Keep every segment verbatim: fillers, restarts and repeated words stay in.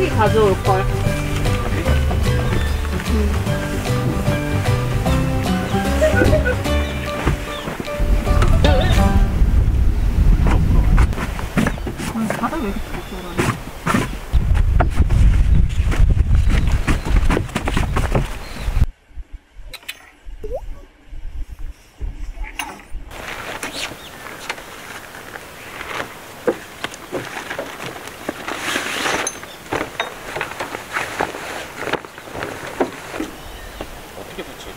소고기 가져올걸. 바다 왜 이렇게 뜨겁게 어떻게 붙여?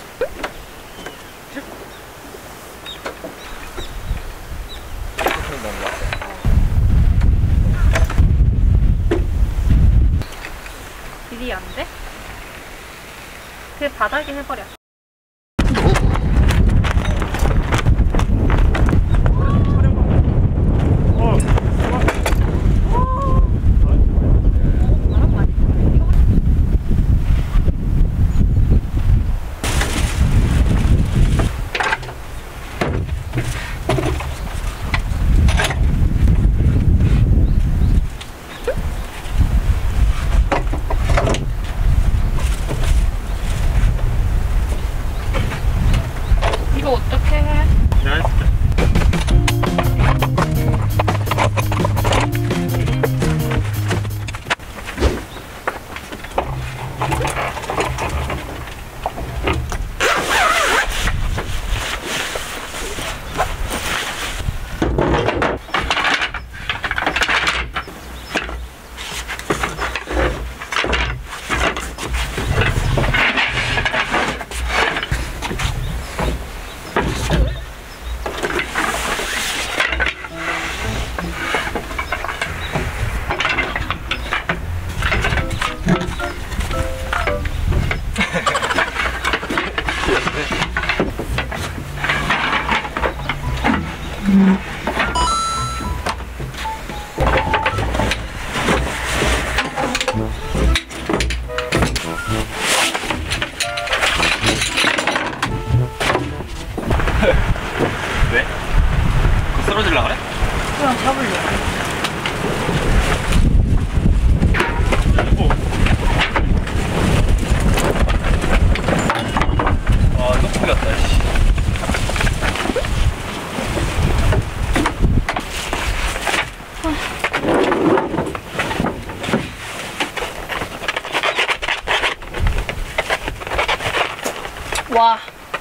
길이 안 돼? 그 바닥에 해버려. 이거 어떻게 해? 내가 했을게. 왜? 그거 쓰러질라 그래? 그냥 잡으려고. 오. 와, 또 풀렸다, 씨. 와.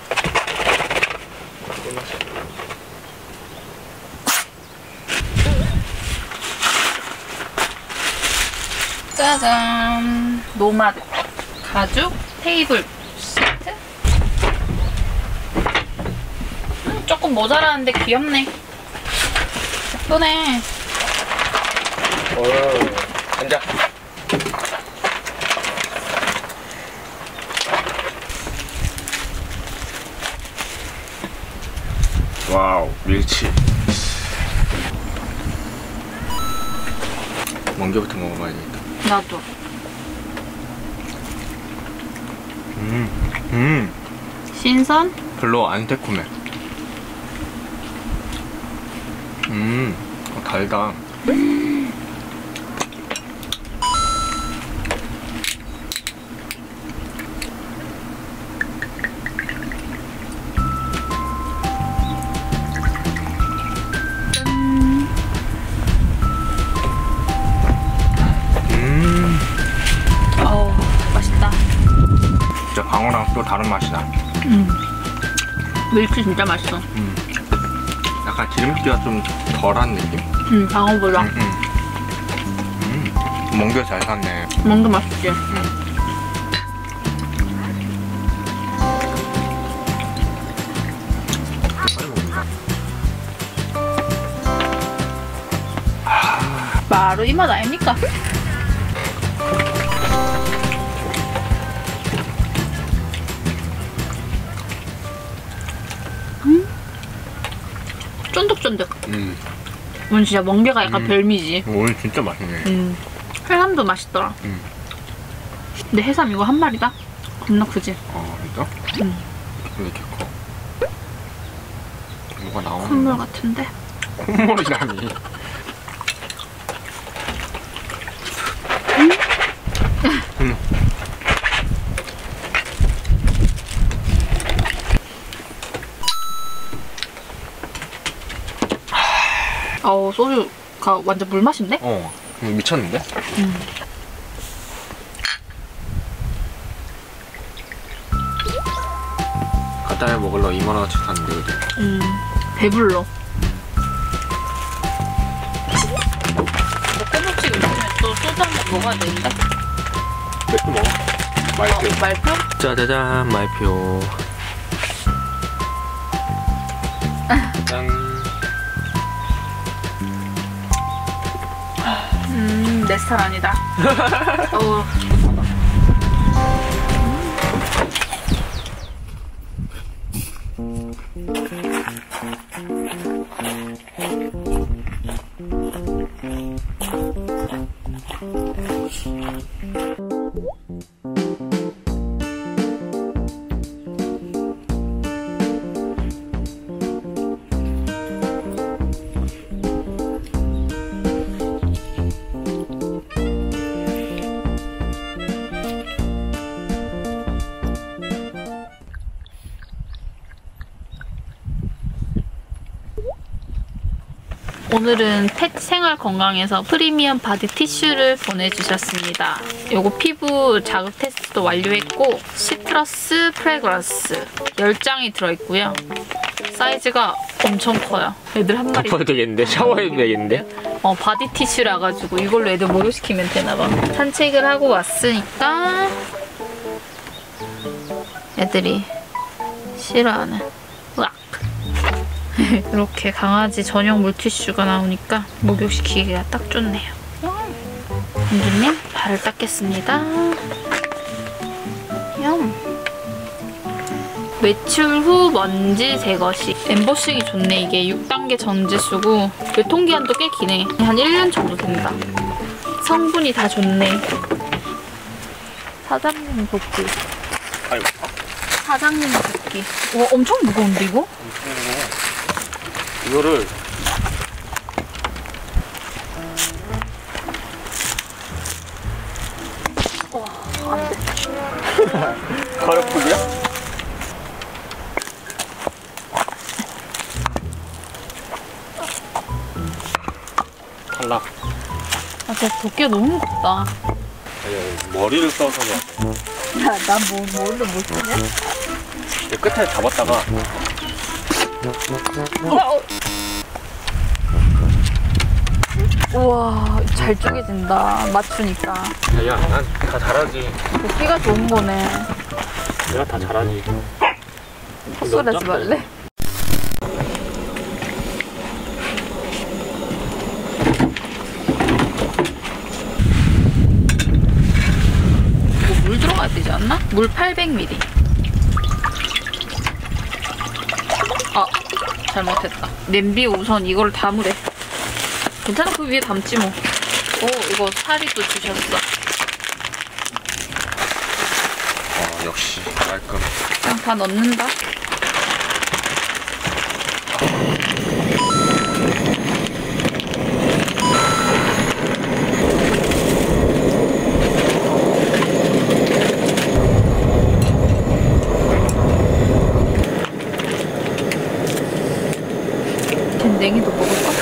짜잔. 노마드 가죽 테이블 시트. 음, 조금 모자라는데 귀엽네. 예쁘네. 오, 앉아. 와우, 밀치. 멍게부터 먹어봐야겠다. 나도. 음, 음. 신선? 별로 안 새콤해. 음, 어, 달다. 진짜 방어랑 또 다른 맛이다. 음. 밀치 진짜 맛있어. 음. 약간 기름기가 좀 덜한 느낌? 음, 방어보다. 음, 음. 음. 멍게 잘 샀네. 멍게 맛있지? 음. 빨리 먹는다. 바로 이 맛 아닙니까? 음? 쫀득쫀득. 음. 오늘 진짜 멍게가 약간 음. 별미지. 오늘 진짜 맛있네. 음. 해삼도 맛있더라. 음. 근데 해삼 이거 한 마리다? 겁나 크지? 아, 진짜? 응. 왜 이렇게 커? 뭐가 나오는 콧물 같은데? 콧물이라니. 음? 어 소주가 완전 물맛인데? 어 미쳤는데? 음. 가다에 먹으러 이만 원어치 샀는데 그지? 음 배불러. 꼬북치기 있으면 또 소주 한 번 먹어야 되는데? 맥주 먹어. 말표. 어, 말표? 짜자잔 말표. 짠. 음, 내 스타일 아니다. 어. 오늘은 펫 생활 건강에서 프리미엄 바디 티슈를 보내주셨습니다. 요거 피부 자극 테스트도 완료했고 시트러스 프레그런스 열 장이 들어있고요. 사이즈가 엄청 커요. 애들 한 마리 덮어도 되겠는데? 샤워해도 되겠는데? 어 바디 티슈라 가지고 이걸로 애들 목욕시키면 되나봐. 산책을 하고 왔으니까 애들이 싫어하는 으악 이렇게 강아지 전용 물티슈가 나오니까 목욕시키기가 딱 좋네요. 공주님 발을 닦겠습니다. 염. 외출 후 먼지 제거식. 엠보싱이 좋네. 이게 육 단계 전지수고 유통기한도 꽤 기네. 한 일 년 정도 된다. 성분이 다 좋네. 사장님 도끼. 아이고. 사장님 도끼. 와 엄청 무거운데 이거? 엄청 무거워. 이거를 와 안돼. 가렵고요? 탈락. 아 진짜 도끼가 너무 무겁다. 아니, 머리를 써서 그래. 야난 뭐, 뭘로 못 쓰냐? 끝에 잡았다가 어, 어. 우와 잘 쪼개진다. 맞추니까. 야, 난 다 잘하지. 도끼가 좋은 거네. 내가 다 잘하지. 헛소리 하지 말래? 이거 물 들어가야 되지 않나? 물 팔백 밀리리터. 아 잘못했다. 냄비에 우선 이걸 담으래. 괜찮아 그 위에 담지 뭐. 오 이거 사리도 주셨어. 어, 역시 깔끔. 그냥 다 넣는다. 된댕이도 먹을까?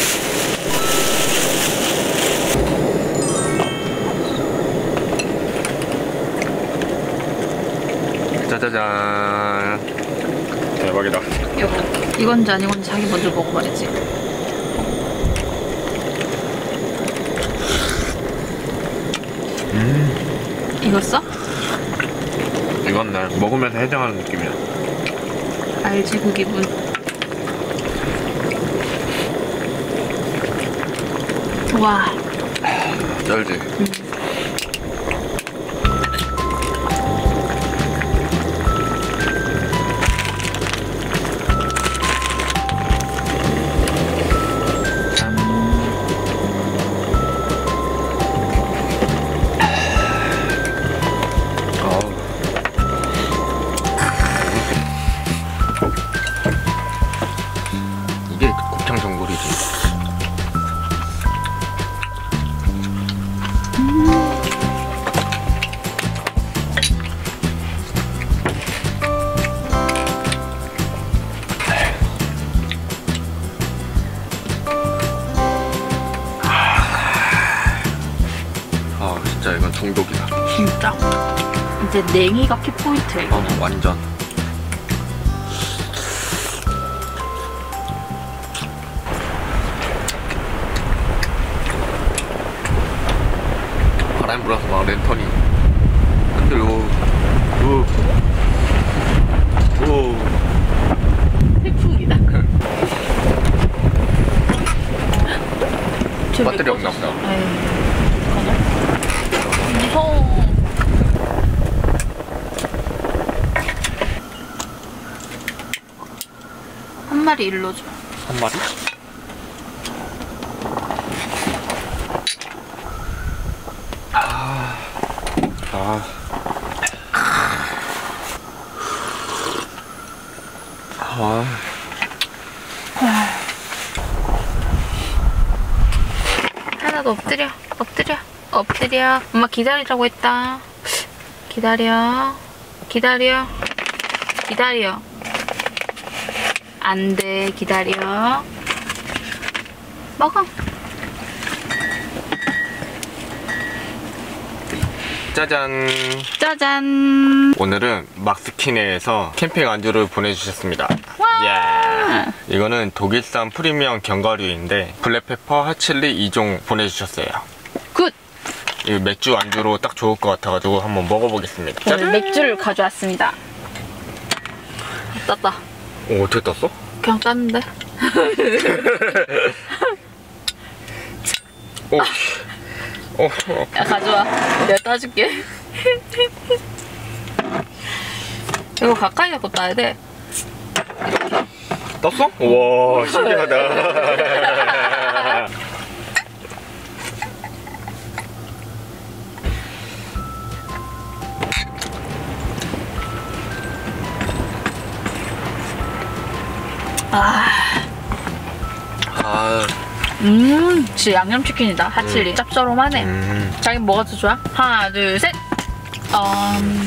짜자잔. 대박이다. 이거 이건지 아니건지 자기 먼저 먹어봐야지. 음. 익었어? 이건 날 먹으면서 해장하는 느낌이야. 알지 그 기분. 와. 쩔지? 음. 이게 곱창 전골이지. 중독이다. 진짜. 이제 냉이가 키포인트야 이거. 어, 완전. 바람이 불어서 막 랜턴이 흔들고. 우. 우. 태풍이다. 배터리 없나 보다. 에이, 어떡하냐? 무서워. 한 마리 일로 줘. 한 마리? 아. 아. 아. 하나도 엎드려, 엎드려, 엎드려. 엄마 기다리라고 했다. 기다려, 기다려, 기다려. 안 돼, 기다려. 먹어. 짜잔. 짜잔. 오늘은 막스키네에서 캠핑 안주를 보내주셨습니다. 와. 예. 이거는 독일산 프리미엄 견과류인데 블랙페퍼, 핫칠리 이 종 보내주셨어요. 굿. 이 맥주 안주로 딱 좋을 것 같아가지고 한번 먹어보겠습니다. 오늘 짜잔. 맥주를 가져왔습니다. 땄다. 오, 어떻게 땄어? 그냥 땄는데. 오. 어, 어. 야, 가져와. 내가 따줄게. 이거 가까이 갖고 따야 돼. 땄어? 우와, 신기하다. 아, 아, 음, 진짜 양념치킨이다. 핫칠리. 음. 짭조름하네. 음. 자기 뭐가 더 좋아? 하나, 둘, 셋. 음.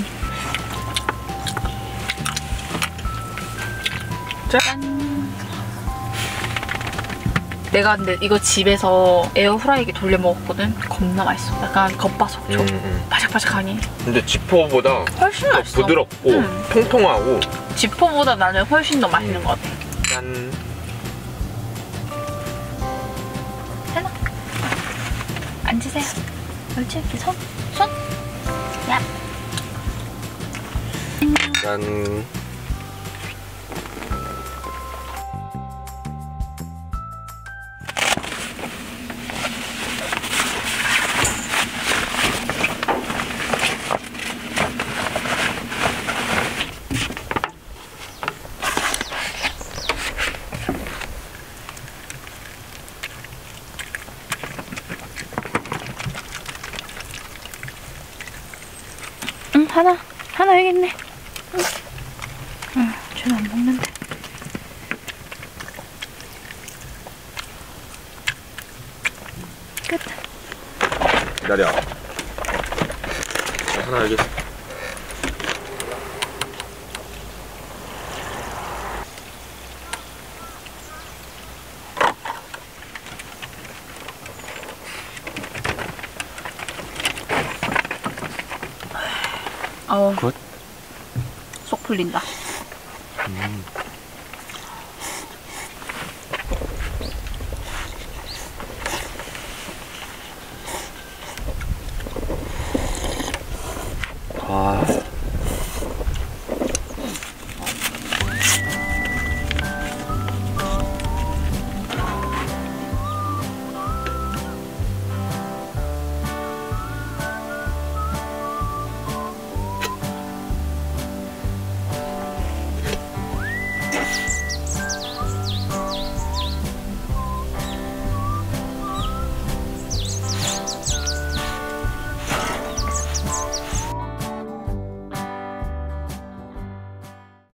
짠. 내가 근데 이거 집에서 에어프라이기 돌려 먹었거든. 겁나 맛있어. 약간 겉바속촉. 음, 음. 바삭바삭하니. 근데 지포보다 훨씬 맛있어. 부드럽고 음. 통통하고. 지포보다 나는 훨씬 더 맛있는 것 같아. 짠. 해나. 앉으세요. 옳지, 이렇게 손, 손. 야. 짠. 응, 하나. 하나 여기 있네. 응. 응, 쟤는 안 먹는데. 끝. 기다려. 하나 여기 있어. 어, 굿. 속 풀린다. 음.